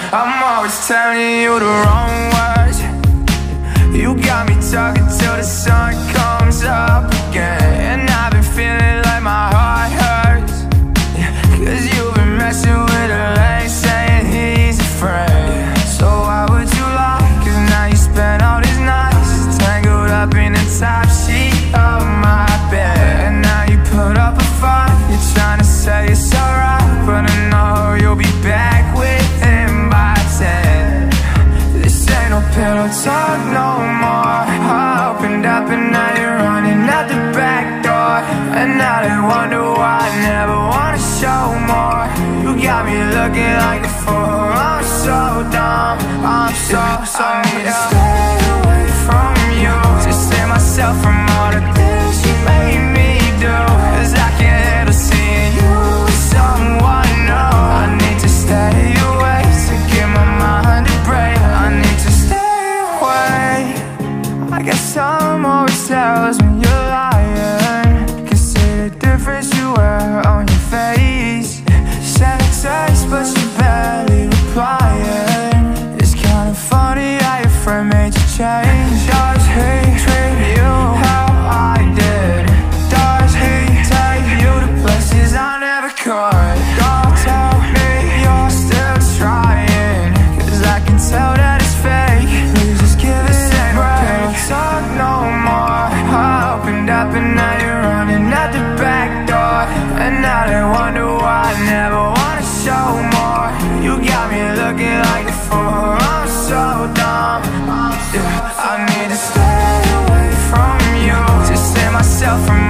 I'm always telling you the wrong words. You got me talking till the sun comes up again. And I've been feeling like my heart hurts, cause you've been messing with a lane, saying he's a friend. So why would you lie? Cause now you spend all these nights tangled up in the top sheet of my bed. And now you put up a fight, you're trying to say it's alright, but I know you'll be back with him by 10. This ain't no pillow talk no more. I opened up and now you're running out the back door. And now they wonder why I never wanna show more. You got me looking like a fool. I'm so dumb, I'm so I need to stay away from you, to save myself from all the things you made me do. Cause I can't handle seeing you with someone new. I need to stay away to get my mind a break. I need to stay away. I guess someone always tells me you're lying, can see the difference you wear on your face. Send a text but you barely replying. It's kinda funny how your friend made you change. Does he treat you how I did? Does he take you to places I never could? Don't tell me you're still trying, cause I can tell that it's fake. Please just give it a break. Don't talk no more. I opened up and now you're running out the back door. And now they wonder why I never wanna show more. You got me looking like a fool. I'm so dumb, yeah. I need to stay away from you, to save myself from